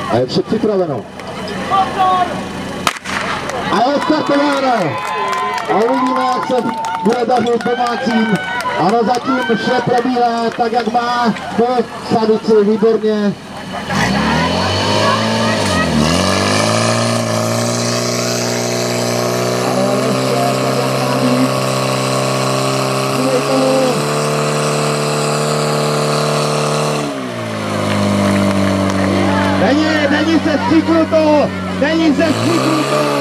A je vše připraveno. A je startováno. A uvidíme, jak se bude dařit domácím. Ano, zatím vše probíhá tak, jak má. Po Savici, výborně. Není se stříknuto! Není se stříknuto!